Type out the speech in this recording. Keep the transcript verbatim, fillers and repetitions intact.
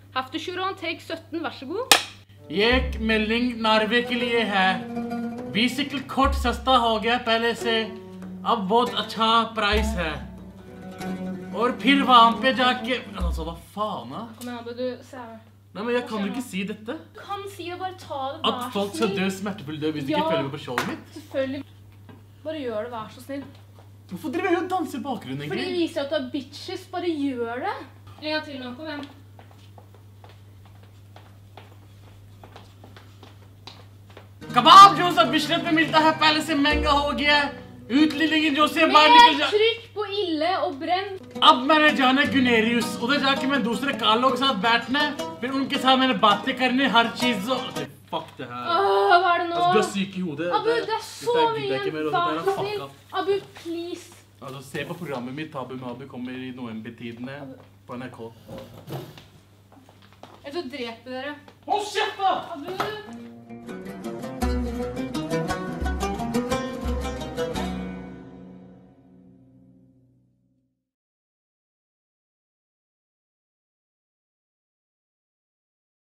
Haftasjuron, take sytten, vær så god. ये एक mailing Norway के लिए है बिसिकल कोट सस्ता हो गया पहले से अब बहुत अच्छा प्राइस है और फिर वहां पे जाके altså hva faen da? Kom igjen, Abu, du ser. Nei, men jeg kan ikke si dette. Du kan si det, bare ta det, vær At folk skal dø smertefull død hvis de ikke følger med på showet mitt. Selvfølgelig. Bare gjør det, vær så snill. Hvorfor driver jeg og danser i bakgrunnen egentlig? Fordi det viser at du er bitches, bare gjør det. En gang til nå, kom igjen. कबाब जो सब बिशरत में मिलता है पहले से महंगा हो गया है utligningen जो से बाहर निकल जा Mer trykk på ille og brenn. अब मैंने जाना गुनेरियस उधर जाके मैं दूसरे कालों के साथ बैठना फिर उनके साथ मैंने बातें करनी हर चीज fuck det her Åh, hva er det nå? Du er syk i hodet. Abu, det er så mye. Vær så snill. Abu, please. Altså, se på programmet mitt, Tabu med Abu kommer i november-tidene på N R K. Jeg skal drepe dere. Hold kjeft da! Abu.